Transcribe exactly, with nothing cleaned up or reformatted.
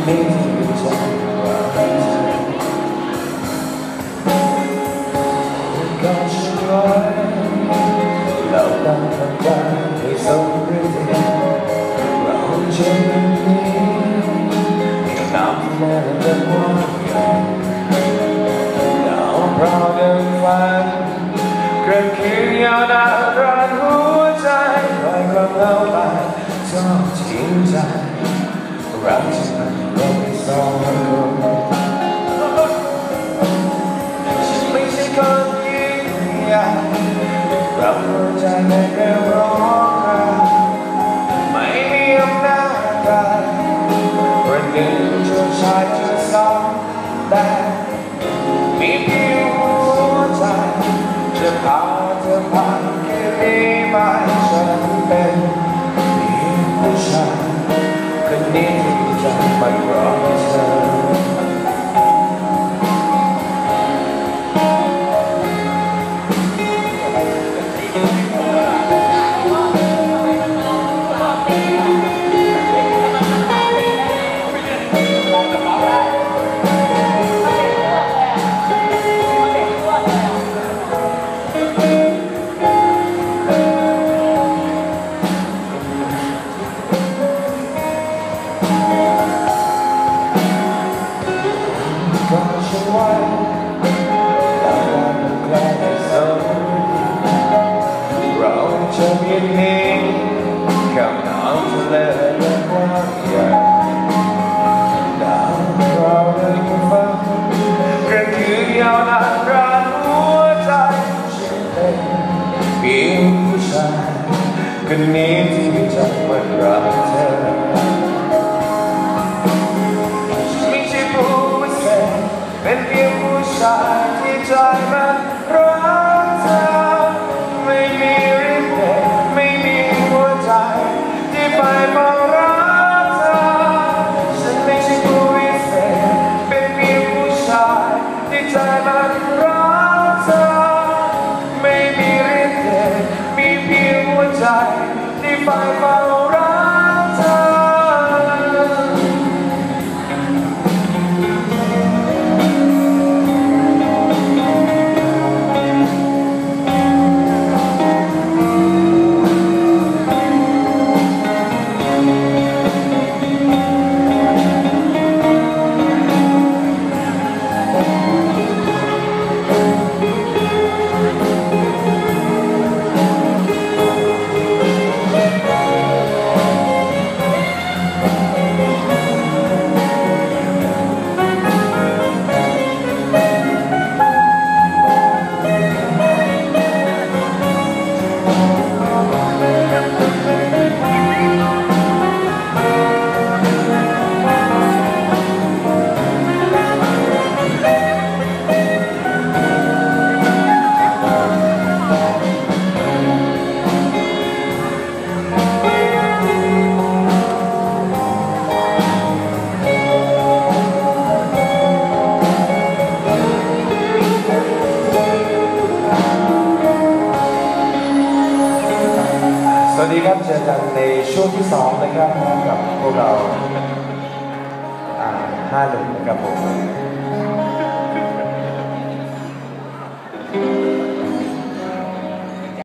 นี้ที่มีใจว่าก็ช่วยเราตั้งคำว่าให้สมฤทธิ์เราจะมีน้ำที่แน่นและกว้างใหญ่เราพร้อมเดินฝันเกิดคือยาวนานรันหัวใจลอยกลับเราไปชอบจริงใจรักที่มันเราไม่สองคนฉันไม่ใช่คนยิ่งใหญ่รับหัวใจในเรื่องร้องไม่มีอำนาจใดวันหนึ่งจะชายจะสองได้มีเพียงหัวใจจะพาเธอผ่านแค่นี้ไม่ฉันเป็นเพียงผู้ชายคนนี้ที่จะไม่รอเธอจะมีนี้กับน้ำทะเลและกว้างใหญ่ดาวเราได้ฟังกระคือยาวนานรันหัวใจฉันเป็นเพียงผู้ชายคนนี้ที่จะมันรักเธอฉันไม่ใช่ผู้พิเศษเป็นเพียงผู้ชายที่ใจมันรักเธอไม่มีไปมองรักเธอฉันไม่ใช่ผู้วิเศษเป็นเพียงผู้ชายที่ใจมันรักเธอไม่มีฤทธิ์เดชมีเพียงหัวใจที่ไปมองรักเธอสวัสดีครับเจอกันในช่วงที่สองนะครับกับพวกเราห้าหนุ่มนะครับผม